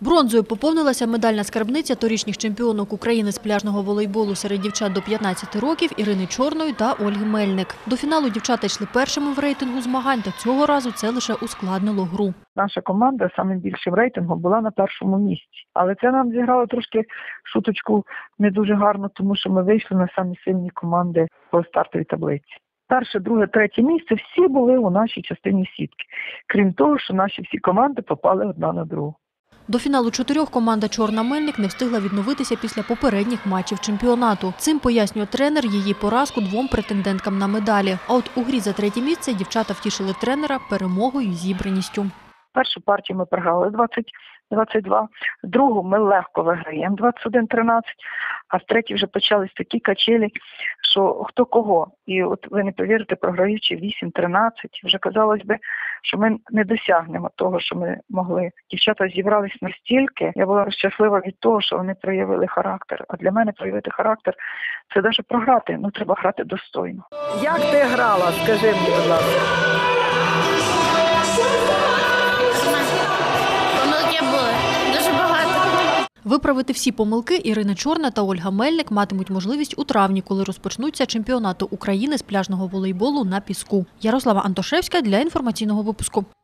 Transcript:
Бронзою поповнилася медальна скарбниця торішніх чемпіонок України з пляжного волейболу серед дівчат до 15 років Ірини Чорної та Ольги Мельник. До фіналу дівчата йшли першими в рейтингу змагань, та цього разу це лише ускладнило гру. Наша команда саме більше в рейтингу була на першому місці. Але це нам зіграло трошки шуточку не дуже гарно, тому що ми вийшли на самі сильні команди по стартовій таблиці. Перше, друге, третє місце всі були у нашій частині сітки. Крім того, що наші всі команди попали одна на другу. До фіналу 4 команда «Чорна Мельник» не встигла відновитися після попередніх матчів чемпіонату. Цим пояснює тренер її поразку двом претенденткам на медалі. А от у грі за третє місце дівчата втішили тренера перемогою і зібраністю. Першу партію ми програли 20-22, другу ми легко виграємо 21-13, а в третій вже почались такі качелі, що хто кого. І от ви не повірите, програючи 8-13, вже казалось би, що ми не досягнемо того, що ми могли. Дівчата зібрались настільки, я була щаслива від того, що вони проявили характер. А для мене проявити характер – це навіть програти, треба грати достойно. Як ти грала, скажи мені, будь ласка. Виправити всі помилки Ірина Чорна та Ольга Мельник матимуть можливість у травні, коли розпочнуться чемпіонати України з пляжного волейболу на піску. Ярослава Антошевська для інформаційного випуску.